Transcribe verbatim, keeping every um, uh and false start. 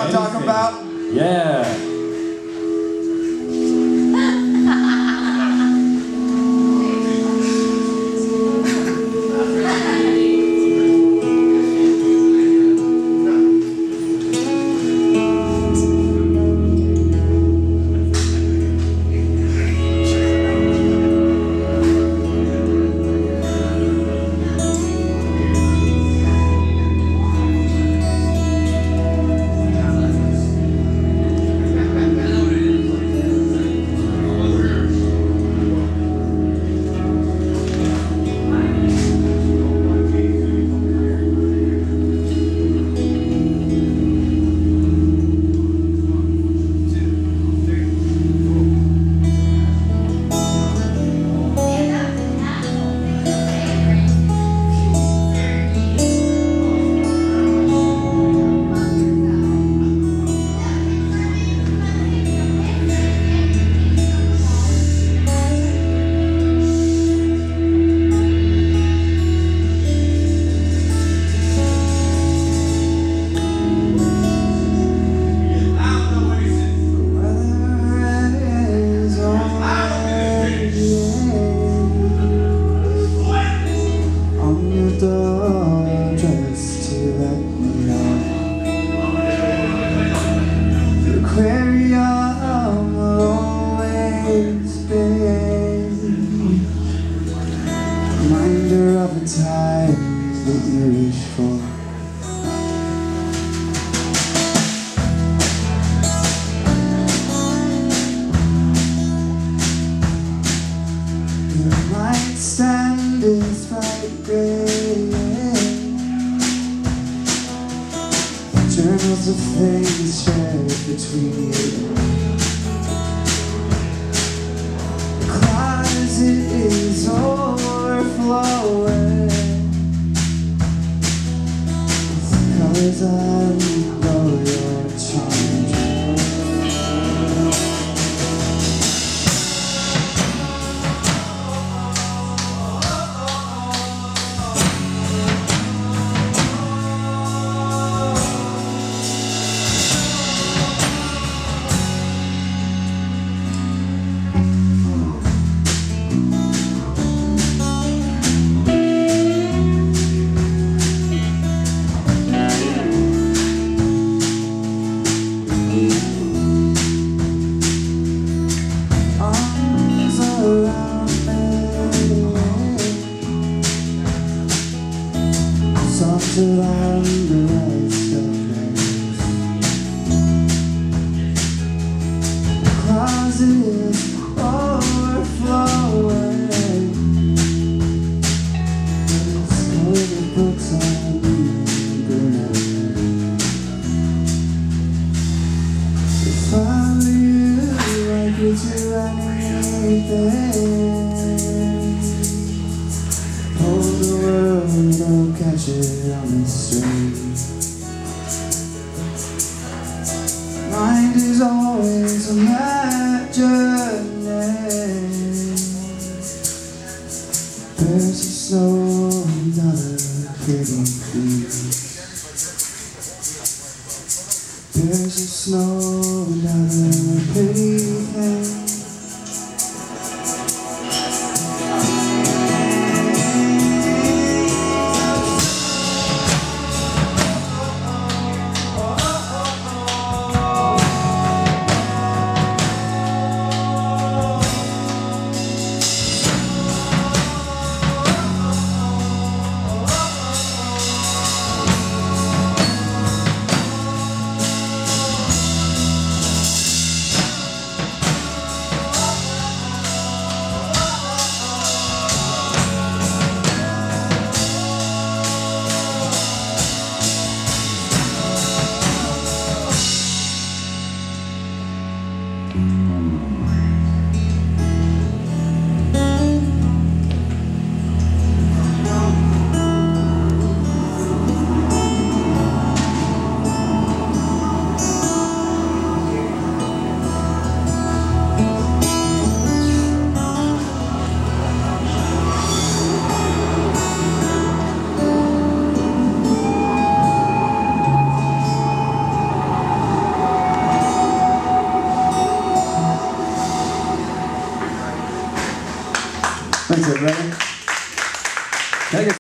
what I'm talking about? Yeah. Reminder of the time that you reach for. The nightstand is bright grey. Journals of things shared between you. The closet is overflowing with colors that know your charm. Songs around the rest of days. The closet is overflowing. There's colored books on the internet. If I were you, I could do anything. Hold the world, don't catch it on the string. Mind is always imagining. There's just no another pretty thing. There's just no another pretty thing. Thanks, everybody. Can I get